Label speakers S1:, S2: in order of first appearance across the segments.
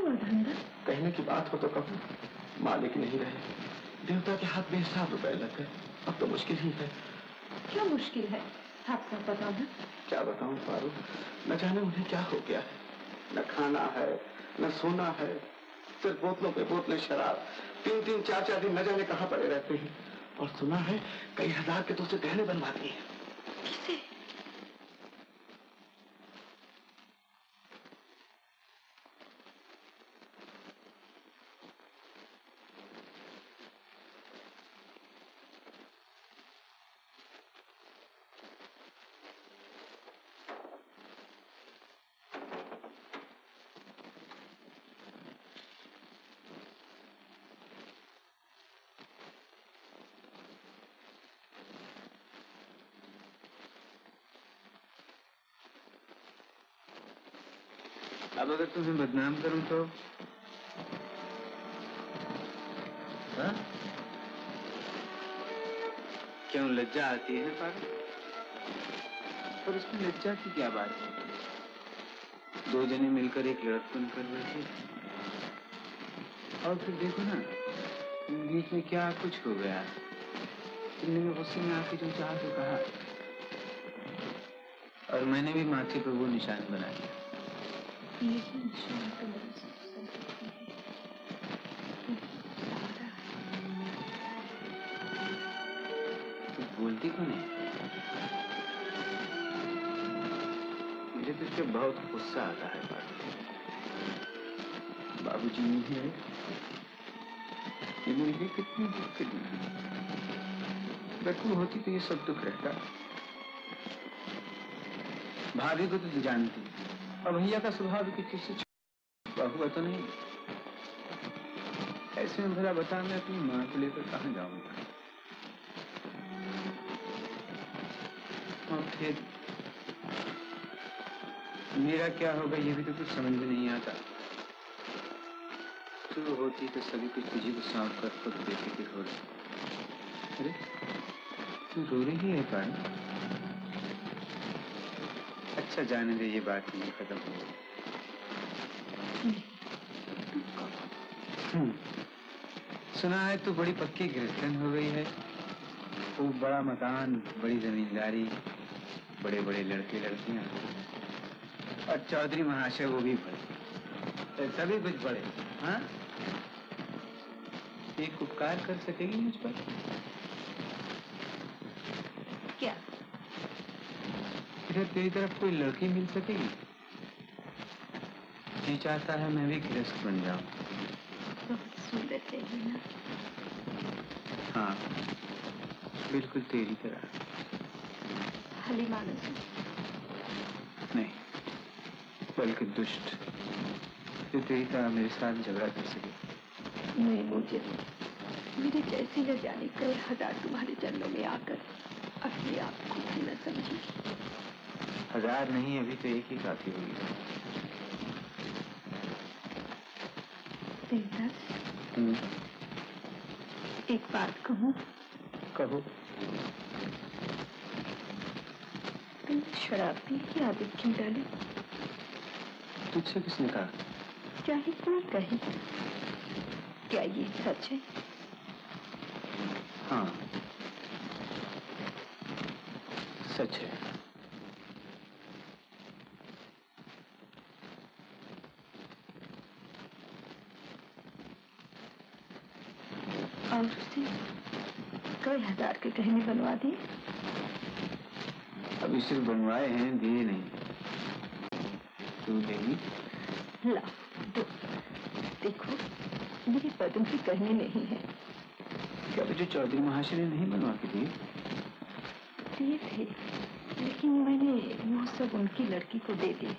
S1: हुआ धंधा?
S2: कहने की बात हो तो कहूँ, मालिक नहीं रहे, देवता के हाथ बेहिसाब रुपए लग गए। अब तो मुश्किल ही है।
S1: क्या मुश्किल है? आपको बताओ ना।
S2: क्या बताऊं पारू, न जाने उन्हें क्या हो गया है। न खाना है, न सोना है, सिर्फ बोतलों पे बोतलें शराब। 3-3, 4-4 दिन न जाने कहाँ पड़े रहते हैं। और सुना है कई हजार के तो उसे गहने बनवा दिए हैं।
S1: किसे?
S3: अब अगर तुम्हें बदनाम करूं तो? हाँ? क्यों लज्जा आती है पागल? पर उसमें लज्जा की क्या बात है? 2 जने मिलकर एक लड़कपन कर रहे थे और फिर देखो ना, बीच में क्या कुछ हो गया। तुमने गुस्से में आके जो चाहा तो कहा, और मैंने भी माथे पर वो निशान बना दिया।
S1: ये निशान तो मेरे
S3: बोलती क्यों नहीं? मुझे तुझसे बहुत गुस्सा आता है। बाबूजी नहीं है, ये मेरे लिए कितनी दुख की दिन है। अगर तू होती तो ये सब दुख रहता। भाभी को तो जानती, और भैया का स्वभाव भी किसी से छुपा हुआ तो नहीं। ऐसे में भला बता, मैं अपनी माँ को लेकर कहाँ जाऊंगा? और फिर मेरा क्या होगा ये भी तो कुछ समझ में नहीं आता। तू होती तो सभी कुछ तुझे को सौंप कर खुद बेफिक्र हो रही। अरे तू रो रही है पानी? अच्छा जाने दे, ये बात नहीं खत्म हो गई। सुना है तू बड़ी पक्की गृहस्थन हो गई है। खूब बड़ा मकान, बड़ी जमींदारी, बड़े बड़े लड़के लड़कियां, और चौधरी महाशय वो भी बड़े, सभी कुछ बड़े। हाँ, एक उपकार कर सकेगी मुझ पर?
S1: क्या?
S3: इधर तेरी तरफ कोई लड़की मिल सकेगी? जी चाहता है मैं भी गृहस्थ बन जाऊं।
S1: बहुत सुंदर है ना?
S3: हाँ, बिल्कुल तेरी तरह।
S1: भली मानस
S3: नहीं, बल्कि दुष्ट, जो तेरी तरह मेरे साथ झगड़ा कर सके।
S1: नहीं, मुझे मेरे जैसी न जाने कई हजार तुम्हारे चरणों में आकर अपने आप को भी न समझी।
S3: 1000 नहीं, अभी तो एक ही काफी होगी।
S1: एक बात कहूँ?
S3: कहो।
S1: तुमने शराब पी की आदत क्यों डाली?
S3: तुझसे किसने कहा?
S1: चाहे कोई कहे, क्या ये सच है?
S3: हाँ, सच है।
S1: और उसे कई हजार के गहने बनवा दिए?
S3: अभी सिर्फ बनवाए हैं, दिए नहीं। तू देगी?
S1: ला दो। देखो, मेरे पदम के गहने नहीं है।
S3: क्या जो चौधरी महाशय ने नहीं बनवा के दिए?
S1: दिए थे, लेकिन मैंने वो सब उनकी लड़की को दे दिए।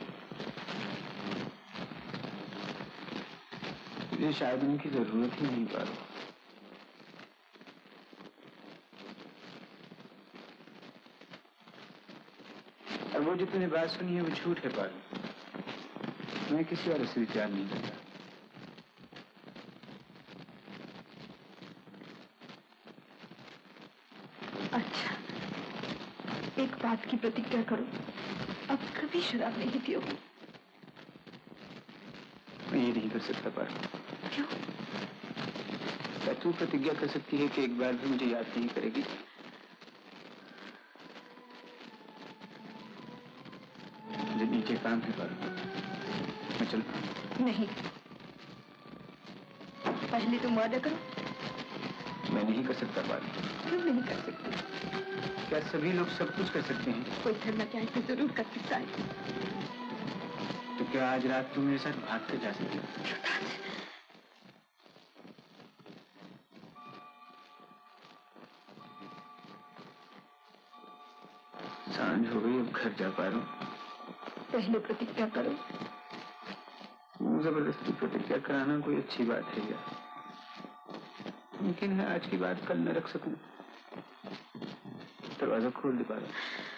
S3: मुझे शायद उनकी जरूरत ही नहीं पा। और वो जो तूने बात सुनी है वो झूठ है पारू। मैं किसी और से भी प्यार नहीं करता।
S1: अच्छा, एक बात की प्रतिज्ञा करो, अब कभी शराब नहीं पियोगी।
S3: मैं ये नहीं कर सकता पारो।
S1: क्यों?
S3: क्या तू प्रतिज्ञा कर सकती है कि एक बार भी मुझे याद नहीं करेगी? मुझे नीचे काम है पारो, मैं चलता हूँ।
S1: नहीं, पहले तुम वादा करो।
S3: मैं नहीं कर सकता पारो।
S1: क्यों नहीं कर सकती?
S3: क्या सभी लोग सब कुछ कर सकते हैं?
S1: कोई करना चाहे तो जरूर कर सकता है।
S3: तो क्या आज रात तुम मेरे साथ भाग कर जा सकती हो? सांझ हो गई, अब घर जा पा रहा हूँ।
S1: पहले प्रतिज्ञा करो।
S3: जबरदस्ती प्रतिज्ञा कराना कोई अच्छी बात है क्या? मुमकिन है आज की बात कल न रख सकूं। दरवाजा खोल दे पारो।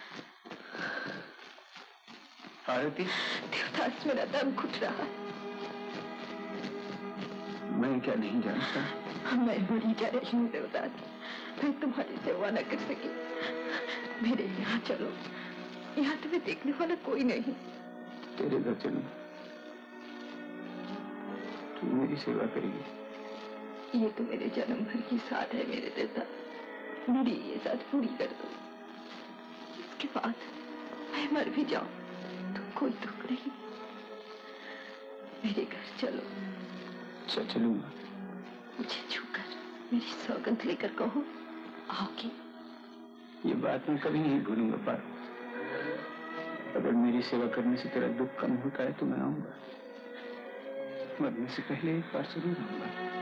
S3: आरती,
S1: देवदास, मेरा दम घुट रहा है।
S3: मैं क्या नहीं जानता?
S1: मैं मरी जा रही हूँ देवदास, मैं तुम्हारी सेवा न कर सकी। मेरे यहाँ चलो, यहाँ तुम्हें देखने वाला कोई नहीं।
S3: तेरे घर चलूं, तू मेरी सेवा करेगी।
S1: ये तो मेरे जन्म भर की साथ है मेरे देवदास, मेरी ये साथ पूरी कर दो। इसके बाद मैं मर भी जाऊं तो कोई दुख नहीं। मेरे घर चलो।
S3: चलूंगा।
S1: मुझे छूकर मेरी सौगंध लेकर कहो, आओगी?
S3: ये बात मैं कभी नहीं भूलूंगा पारो। अगर मेरी सेवा करने से तेरा दुख कम होता है तो मैं आऊंगा। मरने से पहले एक बार जरूर आऊंगा।